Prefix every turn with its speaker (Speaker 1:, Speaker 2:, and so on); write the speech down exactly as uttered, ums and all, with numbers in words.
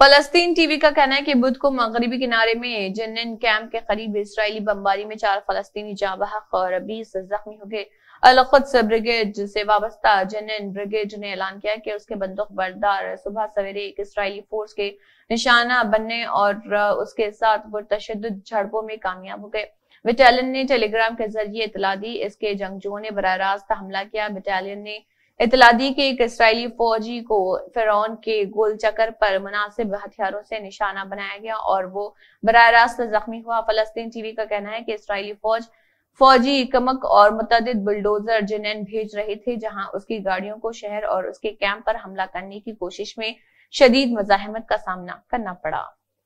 Speaker 1: फलस्तीन TV का कहना है कि बुध को मगरबी किनारे में जन्नन कैंप के करीब इजरायली बमबारी में चार फलस्तीनी जाँ बहक और बीस जख्मी हो गए। अल-कुद्स ब्रिगेड से वाबस्ता जन्नन ब्रिगेड ने ऐलान किया कि उसके बंदूक बरदार सुबह सवेरे एक इसराइली फोर्स के निशाना बनने और उसके साथ पुरतशद्दुद झड़पों में कामयाब हो गए। बटालियन ने टेलीग्राम के जरिए इतला दी। इसके जंगजुओं ने बराह रास्त हमला किया। बटालियन ने इतला दी कि एक इसराइली फौजी को फिरौन के गोल चक्कर पर मुनासिब हथियारों से निशाना बनाया गया और वो बराह रास्त जख्मी हुआ। फलस्तीन टीवी का कहना है कि इसराइली फौज फौजी कमक और मुतअद्दिद बुलडोजर जन्नन भेज रहे थे, जहां उसकी गाड़ियों को शहर और उसके कैंप पर हमला करने की कोशिश में शदीद मुजाहिमत का सामना करना पड़ा।